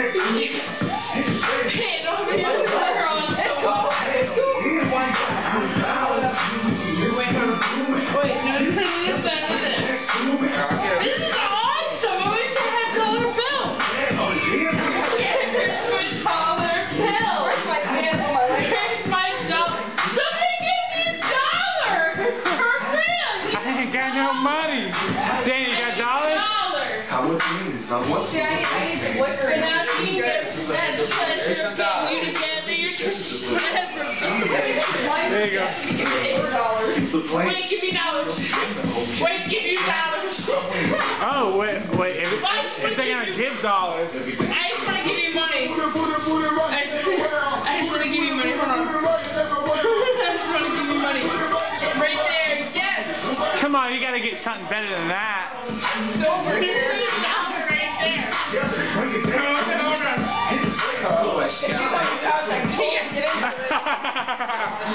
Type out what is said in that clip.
Got no money. Danny, you got dollars? How much you need? I need some liquor. And now you get that pleasure of getting you together. You're just there you go. Wait, give me dollars. Wait, give you dollars. Oh, wait. If they're going to give dollars. I just want to give you money. I just want to give you money. Hold on. I just want to give you money. Right there. Yes. Come on, you got to get something better than that. Over here. Dollar right there. Hold on. Oh, my God. I can't get into it.